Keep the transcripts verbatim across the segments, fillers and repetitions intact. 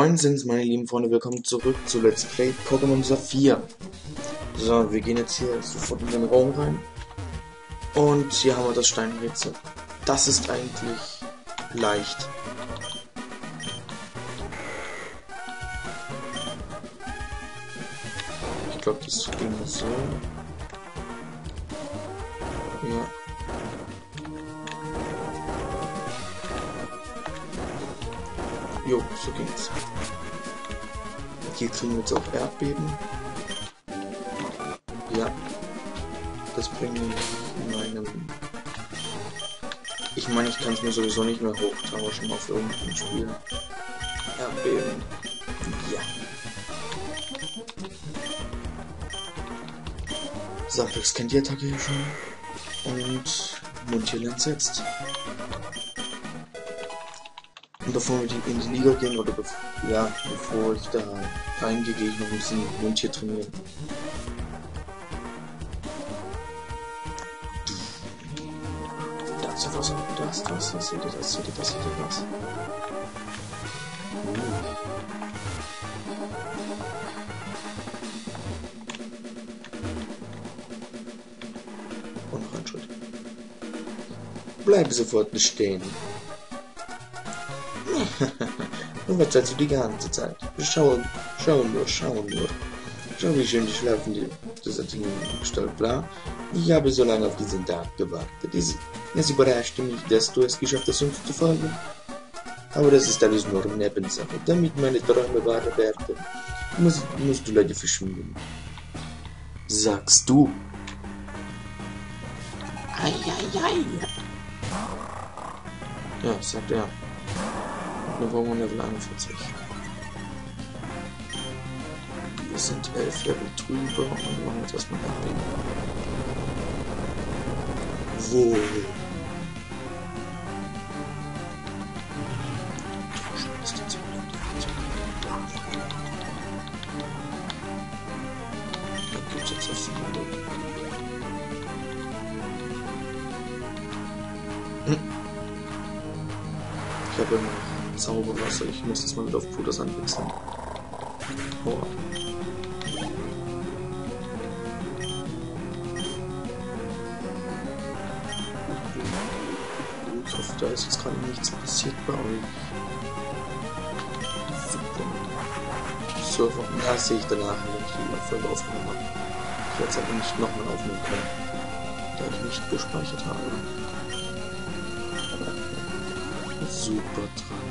Moin sind's, meine lieben Freunde, willkommen zurück zu Let's Play Pokémon Saphir. So, wir gehen jetzt hier sofort in den Raum rein. Und hier haben wir das Steinrätsel. Das ist eigentlich leicht. Ich glaube, das ging so. Ja. Jo, so ging's. Hier kriegen wir jetzt auch Erdbeben. Ja. Das bringt mich in meinem... Ich meine, ich kann es mir sowieso nicht mehr hochtauschen auf irgendein Spiel. Erdbeben. Ja. Samplex kennt die Attacke hier schon. Und Mundtierland setzt. Und bevor wir in die Liga gehen, oder bev ja, bevor ich da reingehe, gehe ich noch ein bisschen Mundtier trainieren. Das, was, das, das, das, seht ihr das, seht ihr das, seht ihr das. Und noch ein Schritt. Bleib sofort nicht stehen. Und was sagst du die ganze Zeit? Schau, schau nur, schau nur. Schau, wie schön die schlafen, die, das hat gestellt, bla. Ich habe so lange auf diesen Tag gewartet. Es überraschte mich, dass du es geschafft hast, uns zu folgen. Aber das ist alles nur eine Nebensache. Damit meine Träume wahr werden, musst, musst du leider verschwinden. Sagst du? Eieiei. Ja, sagt er. Wir brauchen Level einundvierzig. Wir sind elf Level drüber und wir machen jetzt erstmal Erdbeben. Wo? Da gibt's jetzt das Finale. Ich habe immer noch Zauberwasser, ich muss jetzt mal wieder auf Pudersand wechseln. Oh. Ich hoffe, da ist jetzt gerade nichts passiert bei euch. Super. Server, das sehe ich danach, wenn ich die Folge aufgenommen habe. Ich werde es aber nicht nochmal aufnehmen können, da ich nicht gespeichert habe. Super dran.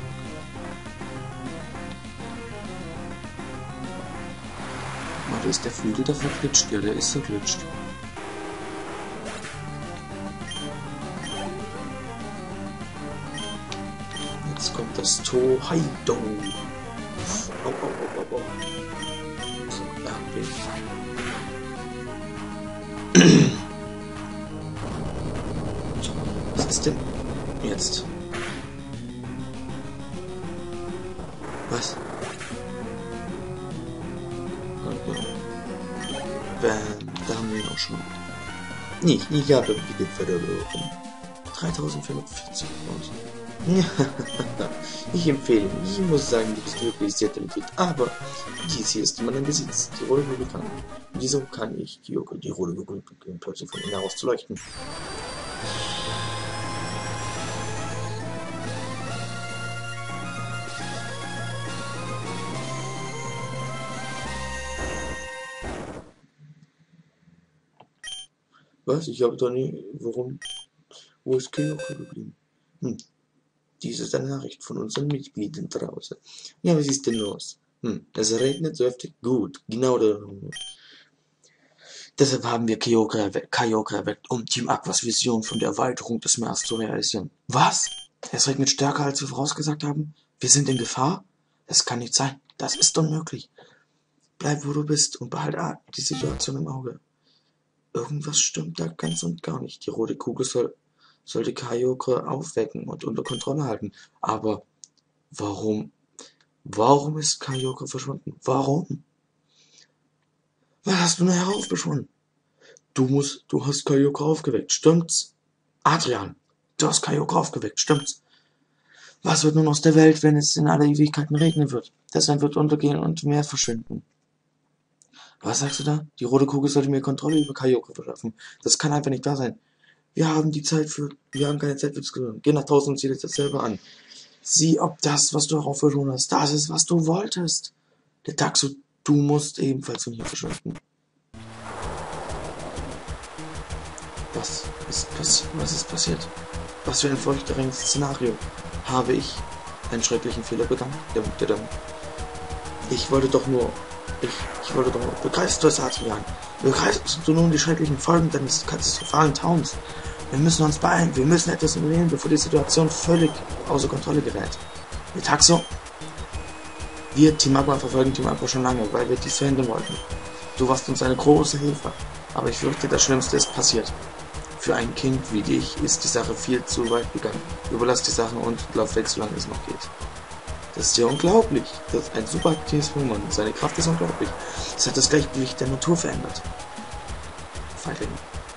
Warte, ist der Flügel da verglitscht? Ja, der ist verglitscht. Jetzt kommt das Tohaido. Au, au, au, au, au. So, Erdbeben. Was ist denn jetzt? Was? Bam, da haben wir ihn auch schon. Nee, ich habe wieder verloren. dreitausendvierhundertvierzig. Ich empfehle mich. Ich muss sagen, du bist wirklich sehr talentiert. Aber dies hier ist mein Besitz. Die rote Kugel kann. Wieso kann ich die, die rote Kugel plötzlich von innen heraus zu leuchten? Was? Ich habe doch nie... Warum? Wo ist Kyoko geblieben? Hm. Dies ist eine Nachricht von unseren Mitgliedern draußen. Ja, was ist denn los? Hm. Es regnet so heftig. Gut. Genau darum. Deshalb haben wir Kyoko erweckt, Kyoko erweckt, um Team Aquas Vision von der Erweiterung des Meeres zu realisieren. Was? Es regnet stärker, als wir vorausgesagt haben? Wir sind in Gefahr? Das kann nicht sein. Das ist unmöglich. Bleib, wo du bist und behalte die Situation im Auge. Irgendwas stimmt da ganz und gar nicht. Die rote Kugel soll, sollte Kyoko aufwecken und unter Kontrolle halten. Aber warum? Warum ist Kyoko verschwunden? Warum? Was hast du nur heraufbeschworen? Du musst, du hast Kyoko aufgeweckt, stimmt's? Adrian, du hast Kyoko aufgeweckt, stimmt's? Was wird nun aus der Welt, wenn es in aller Ewigkeiten regnen wird? Das Land wird untergehen und Meer verschwinden. Was sagst du da? Die rote Kugel sollte mir Kontrolle über Kyoko verschaffen. Das kann einfach nicht wahr sein. Wir haben die Zeit für, wir haben keine Zeit für Diskussion. Geh nach draußen und zieh dir das selber an. Sieh, ob das, was du darauf verschwunden hast, das ist, was du wolltest. Der Taxo, du musst ebenfalls von hier verschwinden. Was ist passiert? Was ist passiert? Was für ein furchtbares Szenario. Habe ich einen schrecklichen Fehler begangen? Ich wollte doch nur, ich, ich wollte doch nur, begreifst du es, Adrian? Begreifst du nun die schrecklichen Folgen deines katastrophalen Taums? Wir müssen uns beeilen, wir müssen etwas unternehmen, bevor die Situation völlig außer Kontrolle gerät. Der Taxo, wir, Team Aqua, verfolgen Team Aqua schon lange, weil wir dies verhindern wollten. Du warst uns eine große Hilfe, aber ich fürchte, das Schlimmste ist passiert. Für ein Kind wie dich ist die Sache viel zu weit gegangen. Überlass die Sache und lauf weg, solange es noch geht. Das ist ja unglaublich. Das ist ein super aktives Pokémon. Seine Kraft ist unglaublich. Es hat das Gleichgewicht der Natur verändert. Feigling.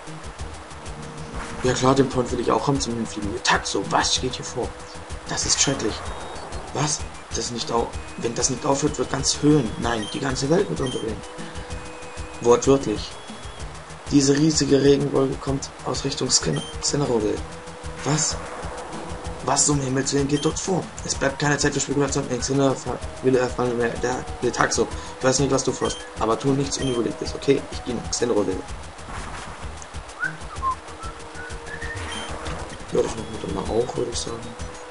Ja klar, den Point will ich auch haben zum Hinfliegen. Taxo, was geht hier vor? Das ist schrecklich. Was? Das nicht au Wenn das nicht aufhört, wird ganz Höhen. Nein, die ganze Welt wird untergehen. Wortwörtlich. Diese riesige Regenwolke kommt aus Richtung Xeneroville. Was? Was um Himmels Willen geht dort vor? Es bleibt keine Zeit für Spekulation. In Xeneroville erfahren wir der, der Taxo. Ich weiß nicht, was du vorhast, aber tu nichts Unüberlegtes, okay? Ich gehe nach Xeneroville. Ja, das machen wir dann mal auch, würde ich sagen.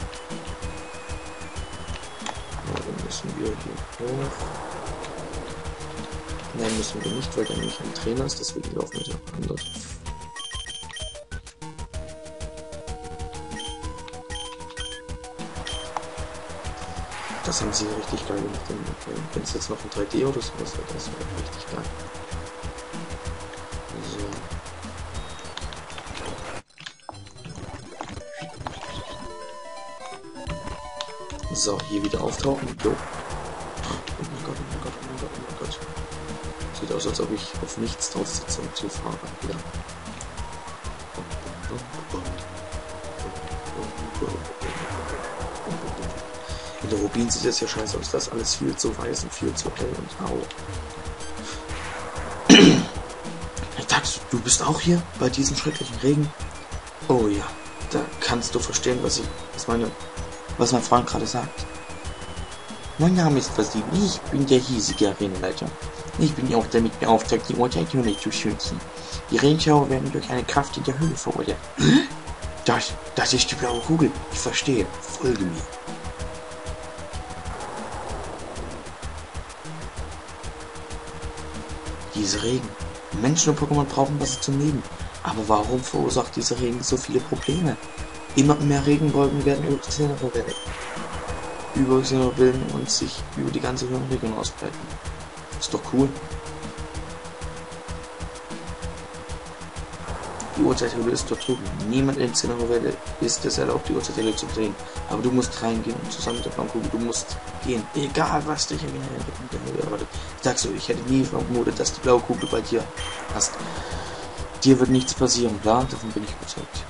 Ja, dann müssen wir hier hoch. Nein, müssen wir nicht, weil der nämlich ein Trainer ist, deswegen laufen wir da anders. Das haben sie richtig geil gemacht. Wenn es jetzt noch in drei D oder sowas wäre, das wäre richtig geil. So. So, hier wieder auftauchen. Jo. Oh mein Gott, oh mein Gott, oh mein Gott, oh mein Gott. Sieht aus, als ob ich auf nichts drauf sitze und zu fahre. Ja. In der Rubin sieht es ja scheiße aus. Das ist alles viel zu weiß und viel zu hell und au. Hey Tax, du bist auch hier bei diesem schrecklichen Regen? Oh ja, da kannst du verstehen, was ich, was meine, was mein Freund gerade sagt. Mein Name ist Vasili, ich bin der hiesige Arenaleiter. Ich bin auch damit beauftragt, die Urteilhöhle zu schützen. Die Regenschauer werden durch eine Kraft in der Höhle verursacht. Das, das ist die blaue Kugel. Ich verstehe. Folge mir. Dieser Regen. Menschen und Pokémon brauchen Wasser zum Leben. Aber warum verursacht dieser Regen so viele Probleme? Immer mehr Regenwolken werden über Xeneroville über Xeneroville und sich über die ganze Höhenregion ausbreiten. Ist doch cool. Die Uhrzeithöhle ist dort drüben. Niemand in Xeneroville ist es erlaubt, die Uhrzeithöhle zu drehen. Aber du musst reingehen und zusammen mit der blauen Kugel, du musst gehen. Egal, was dich im Hintergrund der Höhle erwartet. Ich sag so, ich hätte nie vermutet, dass die blaue Kugel bei dir hast. Dir wird nichts passieren, klar? Davon bin ich überzeugt.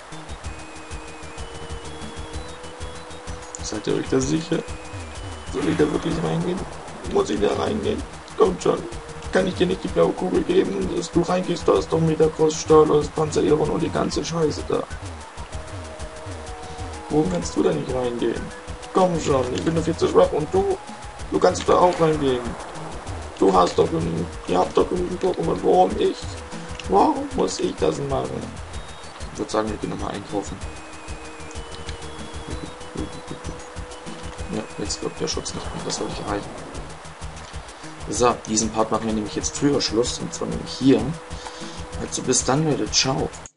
Seid ihr euch da sicher? Soll ich da wirklich reingehen? Muss ich da reingehen? Kommt schon. Kann ich dir nicht die blaue Kugel geben, dass du reingehst? Da ist doch Metacross, Stahlhaus, Panzerierung und die ganze Scheiße da. Warum kannst du da nicht reingehen? Komm schon, ich bin nur viel zu schwach und du, du kannst da auch reingehen. Du hast doch genügend, ihr habt doch genügend Pokémon. Warum ich? Warum muss ich das machen? Ich würde sagen, wir gehen nochmal einkaufen. Ja, jetzt wirkt der Schutz nicht mehr, das soll ich erreichen. So, diesen Part machen wir nämlich jetzt früher Schluss, und zwar nämlich hier. Also bis dann, Leute, ciao.